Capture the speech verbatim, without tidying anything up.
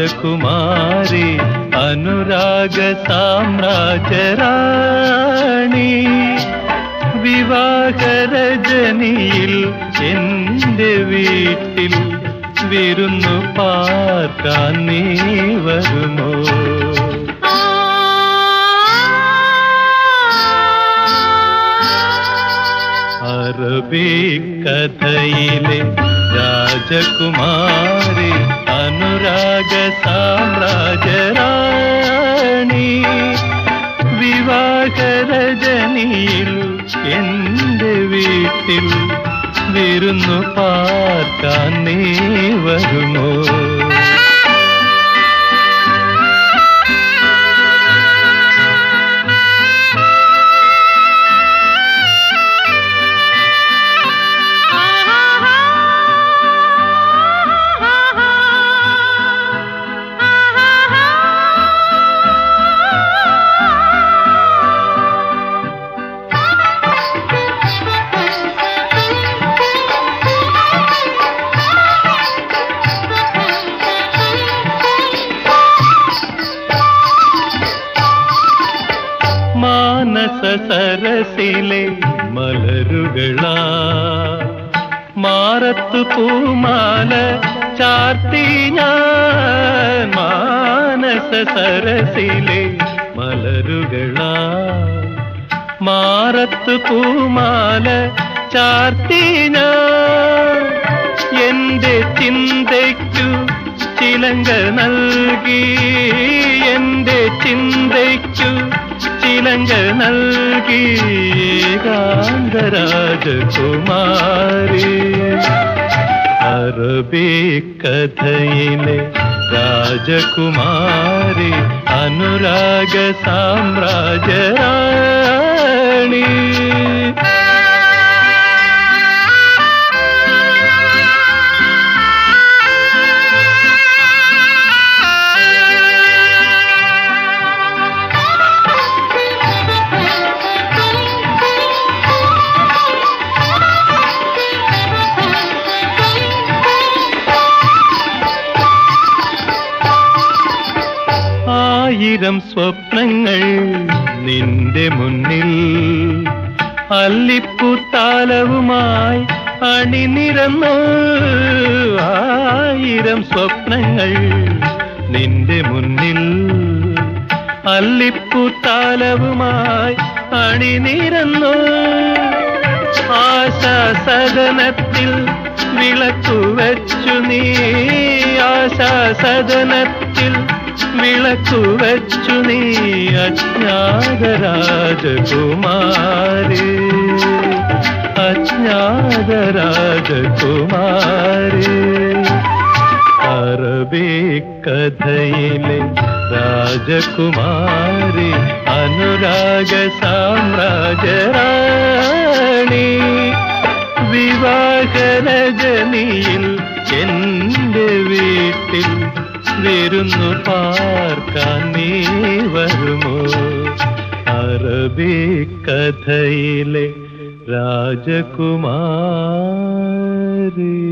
രാജകുമാരി അനുരാഗ സാമ്രാജ്യറാണി വിവാഹരജനിയിൽ എന്റെ വീട്ടിൽ വിരുന്നു പാർക്കാൻ നീ വരുമോ? അറബിക്കഥയിലെ രാജകുമാരി അനുരാഗ സാമ്രാജ്യറാണി വിവാഹരജനിയിൽ എന്റെ വീട്ടിൽ വിരുന്നു പാർക്കാൻ നീ വരുമോ? സരസിലെ മലരുകളാ മാറത്തു പൂമാല ചാർത്തി ഞാൻ മാനസ സരസിലെ മലരുകളാ മാറത്തു പൂമാല ചാർത്തി ഞാൻ എന്റെ ചിന്തയ്ക്കു ചിലങ്ക നൽകി എന്റെ ചിന്തയ്ക്കു ചിലങ്ക നൽകി ഏകാന്തരാജകുമാരി അറബിക്കഥയിലെ രാജകുമാരി അനുരാഗ സാമ്രാജ്യറാണി ആയിരം സ്വപ്നങ്ങൾ നിന്റെ മുന്നിൽ അല്ലിപ്പൂത്താലവുമായി അണിനിരന്നു ആയിരം സ്വപ്നങ്ങൾ നിന്റെ മുന്നിൽ അല്ലിപ്പൂത്താലവുമായി അണിനിരന്നു ആശാസദനത്തിൽ വിളക്കുവച്ചു നീ ആശാസദനത്തിൽ വിളക്കുവച്ചു നീ അജ്ഞാത രാജകുമാരി അജ്ഞാത രാജകുമാരി അറബിക്കഥയിലെ രാജകുമാരി അനുരാഗ സാമ്രാജ്യറാണി വിവാഹരജനിയിൽ എന്റെ വീട്ടിൽ വിരുന്നു പാർക്കാൻ നീ വരുമോ? അറബിക്കഥയിലെ രാജകുമാരി